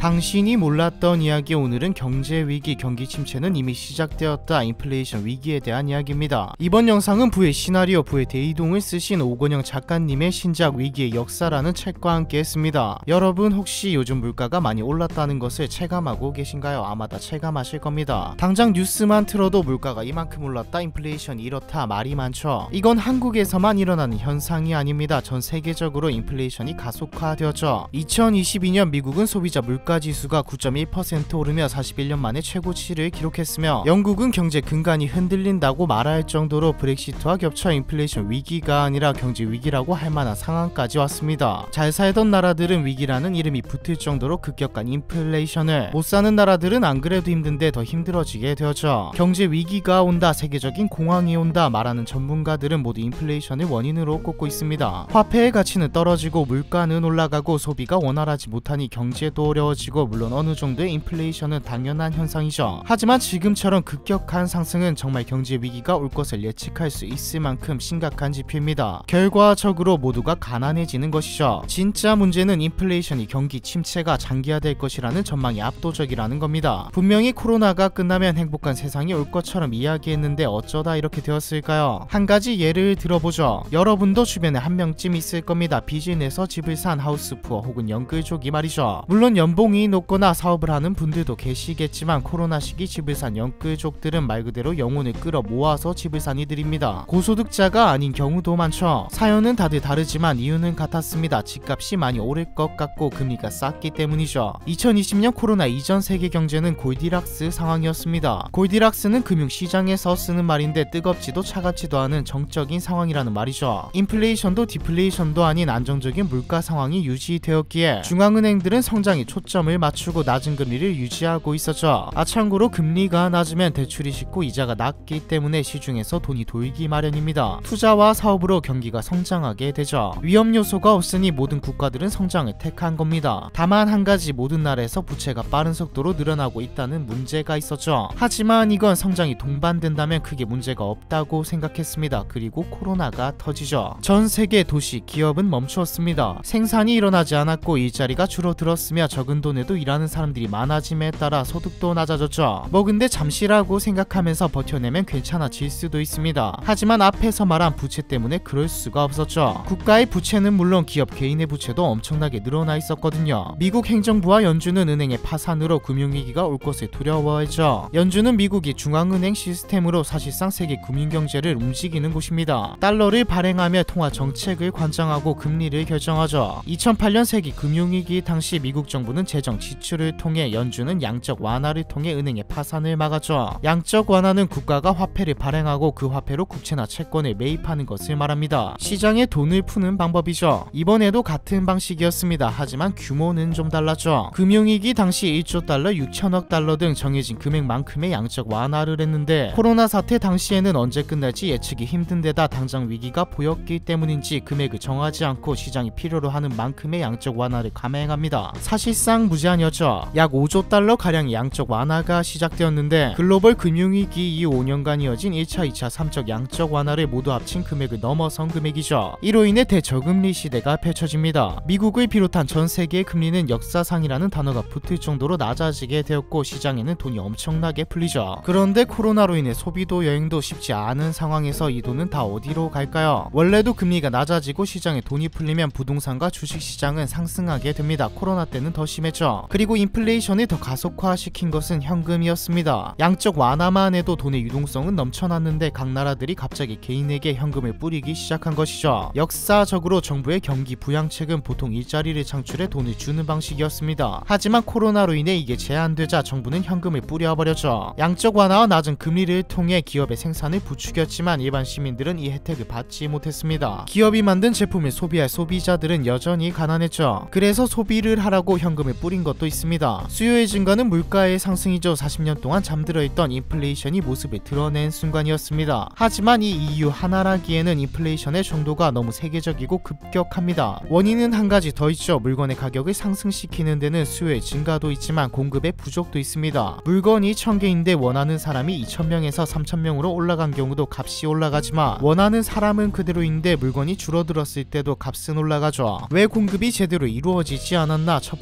당신이 몰랐던 이야기. 오늘은 경제위기, 경기 침체는 이미 시작되었다, 인플레이션 위기에 대한 이야기입니다. 이번 영상은 부의 시나리오, 부의 대이동을 쓰신 오건영 작가님의 신작 위기의 역사라는 책과 함께 했습니다. 여러분 혹시 요즘 물가가 많이 올랐다는 것을 체감하고 계신가요? 아마 다 체감하실 겁니다. 당장 뉴스만 틀어도 물가가 이만큼 올랐다, 인플레이션이 이렇다 말이 많죠. 이건 한국에서만 일어나는 현상이 아닙니다. 전 세계적으로 인플레이션이 가속화되었죠. 2022년 미국은 소비자 물가지수가 9.1% 오르며 41년 만에 최고치를 기록했으며, 영국은 경제 근간이 흔들린다고 말할 정도로 브렉시트와 겹쳐 인플레이션 위기가 아니라 경제 위기라고 할 만한 상황까지 왔습니다. 잘 살던 나라들은 위기라는 이름이 붙을 정도로 급격한 인플레이션을, 못 사는 나라들은 안 그래도 힘든데 더 힘들어지게 되었죠. 경제 위기가 온다, 세계적인 공황이 온다 말하는 전문가들은 모두 인플레이션을 원인으로 꼽고 있습니다. 화폐의 가치는 떨어지고 물가는 올라가고 소비가 원활하지 못하니 경제도 어려워지고, 물론 어느 정도의 인플레이션은 당연한 현상이죠. 하지만 지금처럼 급격한 상승은 정말 경제 위기가 올 것을 예측할 수 있을 만큼 심각한 지표입니다. 결과적으로 모두가 가난해지는 것이죠. 진짜 문제는 인플레이션이 경기 침체가 장기화될 것이라는 전망이 압도적이라는 겁니다. 분명히 코로나가 끝나면 행복한 세상이 올 것처럼 이야기했는데 어쩌다 이렇게 되었을까요? 한 가지 예를 들어보죠. 여러분도 주변에 한 명쯤 있을 겁니다. 빚을 내서 집을 산 하우스푸어 혹은 영끌족이 말이죠. 물론 연봉이 높거나 사업을 하는 분들도 계시겠지만, 코로나 시기 집을 산 영끌족들은 말 그대로 영혼을 끌어 모아서 집을 산 이들입니다. 고소득자가 아닌 경우도 많죠. 사연은 다들 다르지만 이유는 같았습니다. 집값이 많이 오를 것 같고 금리가 쌌기 때문이죠. 2020년 코로나 이전 세계 경제는 골디락스 상황이었습니다. 골디락스는 금융시장에서 쓰는 말인데 뜨겁지도 차갑지도 않은 정적인 상황이라는 말이죠. 인플레이션도 디플레이션도 아닌 안정적인 물가 상황이 유지되었기에 중앙은행들은 성장에 초점을 맞추고 낮은 금리를 유지하고 있었죠. 참고로 금리가 낮으면 대출이 쉽고 이자가 낮기 때문에 시중에서 돈이 돌기 마련입니다. 투자와 사업으로 경기가 성장하게 되죠. 위험 요소가 없으니 모든 국가들은 성장을 택한 겁니다. 다만 한 가지, 모든 나라에서 부채가 빠른 속도로 늘어나고 있다는 문제가 있었죠. 하지만 이건 성장이 동반된다면 크게 문제가 없다고 생각했습니다. 그리고 코로나가 터지죠. 전 세계 도시, 기업은 멈추었습니다. 생산이 일어나지 않았고 일자리가 줄어들었으며 적은 돈에도 일하는 사람들이 많아짐에 따라 소득도 낮아졌죠. 뭐 근데 잠시라고 생각하면서 버텨내면 괜찮아질 수도 있습니다. 하지만 앞에서 말한 부채 때문에 그럴 수가 없었죠. 국가의 부채는 물론 기업 개인의 부채도 엄청나게 늘어나 있었거든요. 미국 행정부와 연준은 은행의 파산으로 금융위기가 올 것을 두려워했죠. 연준은 미국이 중앙은행 시스템으로 사실상 세계 금융경제를 움직이는 곳입니다. 달러를 발행하며 통화정책을 관장하고 금리를 결정하죠. 2008년 세계 금융위기 당시 미국 정부는 재정 지출을 통해, 연준은 양적 완화를 통해 은행의 파산을 막았죠. 양적 완화는 국가가 화폐를 발행하고 그 화폐로 국채나 채권을 매입하는 것을 말합니다. 시장에 돈을 푸는 방법이죠. 이번에도 같은 방식이었습니다. 하지만 규모는 좀 달랐죠. 금융위기 당시 1조 달러, 6천억 달러 등 정해진 금액만큼의 양적 완화를 했는데, 코로나 사태 당시에는 언제 끝날지 예측이 힘든 데다 당장 위기가 보였기 때문인지 금액을 정하지 않고 시장이 필요로 하는 만큼의 양적 완화를 감행합니다. 사실상 무제한이었죠. 약 5조 달러 가량의 양적 완화가 시작되었는데, 글로벌 금융위기 이후 5년간 이어진 1차, 2차, 3적 양적 완화를 모두 합친 금액을 넘어선 금액이죠. 이로 인해 대저금리 시대가 펼쳐집니다. 미국을 비롯한 전 세계의 금리는 역사상이라는 단어가 붙을 정도로 낮아지게 되었고, 시장에는 돈이 엄청나게 풀리죠. 그런데 코로나로 인해 소비도 여행도 쉽지 않은 상황에서 이 돈은 다 어디로 갈까요? 원래도 금리가 낮아지고 시장에 돈이 풀리면 부동산과 주식시장은 상승하게 됩니다. 코로나 때는 더 심했죠. 그리고 인플레이션을 더 가속화시킨 것은 현금이었습니다. 양적 완화만 해도 돈의 유동성은 넘쳐났는데 각 나라들이 갑자기 개인에게 현금을 뿌리기 시작한 것이죠. 역사적으로 정부의 경기 부양책은 보통 일자리를 창출해 돈을 주는 방식이었습니다. 하지만 코로나로 인해 이게 제한되자 정부는 현금을 뿌려버렸죠. 양적 완화와 낮은 금리를 통해 기업의 생산을 부추겼지만 일반 시민들은 이 혜택을 받지 못했습니다. 기업이 만든 제품을 소비할 소비자들은 여전히 가난했죠. 그래서 소비를 하라고 현금을 뿌린 것도 있습니다. 수요의 증가는 물가의 상승이죠. 40년 동안 잠들어 있던 인플레이션이 모습을 드러낸 순간이었습니다. 하지만 이 이유 하나라기에는 인플레이션의 정도가 너무 세계적이고 급격합니다. 원인은 한 가지 더 있죠. 물건의 가격을 상승시키는 데는 수요의 증가도 있지만 공급의 부족도 있습니다. 물건이 1000개인데 원하는 사람이 2000명에서 3000명으로 올라간 경우도 값이 올라가지만, 원하는 사람은 그대로인데 물건이 줄어들었을 때도 값은 올라가죠. 왜 공급이 제대로 이루어지지 않았나? 첫 번째는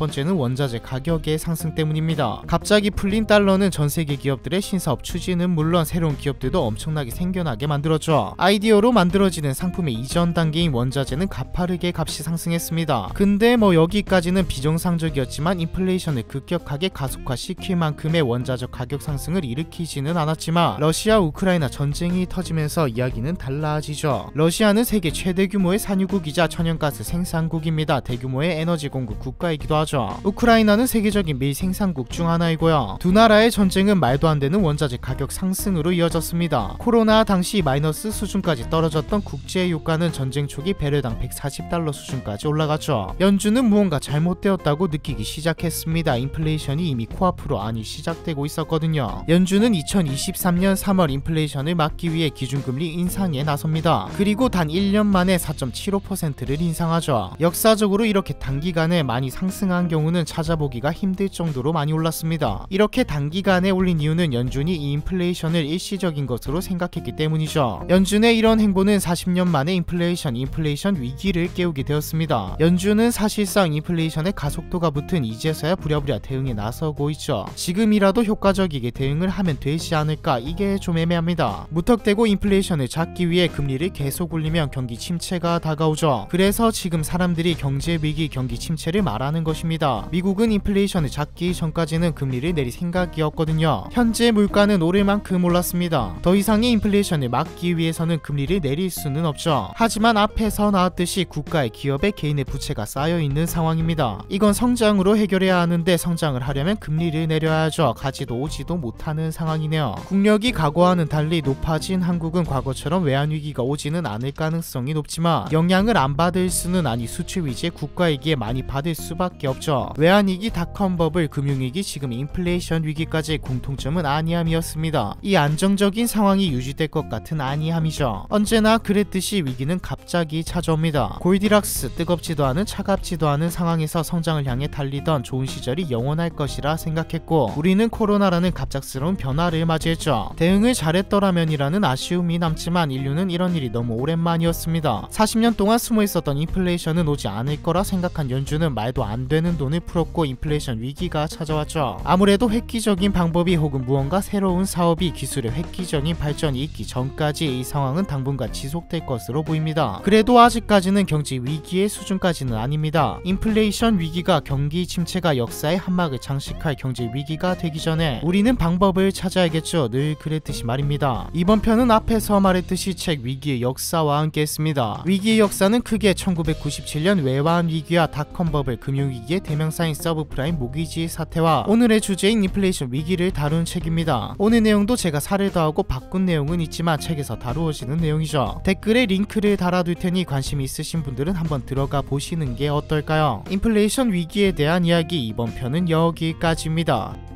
원자재 가격의 상승 때문입니다. 갑자기 풀린 달러는 전세계 기업들의 신사업 추진은 물론 새로운 기업들도 엄청나게 생겨나게 만들었죠. 아이디어로 만들어지는 상품의 이전 단계인 원자재는 가파르게 값이 상승했습니다. 근데 여기까지는 비정상적이었지만 인플레이션을 급격하게 가속화시킬 만큼의 원자재 가격 상승을 일으키지는 않았지만 러시아 우크라이나 전쟁이 터지면서 이야기는 달라지죠. 러시아는 세계 최대 규모의 산유국이자 천연가스 생산국입니다. 대규모의 에너지 공급 국가이기도 하죠. 우크라이나는 세계적인 밀 생산국 중 하나이고요. 두 나라의 전쟁은 말도 안 되는 원자재 가격 상승으로 이어졌습니다. 코로나 당시 마이너스 수준까지 떨어졌던 국제 유가는 전쟁 초기 배럴당 140달러 수준까지 올라갔죠. 연준은 무언가 잘못되었다고 느끼기 시작했습니다. 인플레이션이 이미 코앞으로 안이 시작되고 있었거든요. 연준은 2023년 3월 인플레이션을 막기 위해 기준금리 인상에 나섭니다. 그리고 단 1년 만에 4.75%를 인상하죠. 역사적으로 이렇게 단기간에 많이 상승한 경우는 찾아보기가 힘들 정도로 많이 올랐습니다. 이렇게 단기간에 올린 이유는 연준이 이 인플레이션을 일시적인 것으로 생각했기 때문이죠. 연준의 이런 행보는 40년 만에 인플레이션 위기를 깨우게 되었습니다. 연준은 사실상 인플레이션의 가속도가 붙은 이제서야 부랴부랴 대응에 나서고 있죠. 지금이라도 효과적이게 대응을 하면 되지 않을까, 이게 좀 애매합니다. 무턱대고 인플레이션을 잡기 위해 금리를 계속 올리면 경기 침체가 다가오죠. 그래서 지금 사람들이 경제 위기, 경기 침체를 말하는 것입니다. 미국은 인플레이션을 잡기 전까지는 금리를 내릴 생각이었거든요. 현재 물가는 오를 만큼 올랐습니다. 더 이상의 인플레이션을 막기 위해서는 금리를 내릴 수는 없죠. 하지만 앞에서 나왔듯이 국가의 기업의 개인의 부채가 쌓여있는 상황입니다. 이건 성장으로 해결해야 하는데 성장을 하려면 금리를 내려야죠. 가지도 오지도 못하는 상황이네요. 국력이 과거와는 달리 높아진 한국은 과거처럼 외환위기가 오지는 않을 가능성이 높지만 영향을 안 받을 수는 아니 수출 위주의 국가이기에 많이 받을 수밖에 없죠. 외환위기, 닷컴 버블, 금융위기, 지금 인플레이션 위기까지 공통점은 아니함이었습니다. 이 안정적인 상황이 유지될 것 같은 아니함이죠. 언제나 그랬듯이 위기는 갑자기 찾아옵니다. 골디락스, 뜨겁지도 않은 차갑지도 않은 상황에서 성장을 향해 달리던 좋은 시절이 영원할 것이라 생각했고 우리는 코로나라는 갑작스러운 변화를 맞이했죠. 대응을 잘했더라면이라는 아쉬움이 남지만 인류는 이런 일이 너무 오랜만이었습니다. 40년 동안 숨어있었던 인플레이션은 오지 않을 거라 생각한 연준은 말도 안 되는 돈을 풀었고 인플레이션 위기가 찾아왔죠. 아무래도 획기적인 방법이 혹은 무언가 새로운 사업이 기술의 획기적인 발전이 있기 전까지 이 상황은 당분간 지속될 것으로 보입니다. 그래도 아직까지는 경제 위기의 수준까지는 아닙니다. 인플레이션 위기가 경기 침체가 역사의 한막을 장식할 경제 위기가 되기 전에 우리는 방법을 찾아야겠죠. 늘 그랬듯이 말입니다. 이번 편은 앞에서 말했듯이 책 위기의 역사와 함께 했습니다. 위기의 역사는 크게 1997년 외환 위기와 닷컴 버블, 금융위기의 대명사인 서브프라임 모기지 사태와 오늘의 주제인 인플레이션 위기를 다룬 책입니다. 오늘 내용도 제가 살을 더하고 바꾼 내용은 있지만 책에서 다루어지는 내용이죠. 댓글에 링크를 달아둘 테니 관심이 있으신 분들은 한번 들어가 보시는 게 어떨까요? 인플레이션 위기에 대한 이야기 이번 편은 여기까지입니다.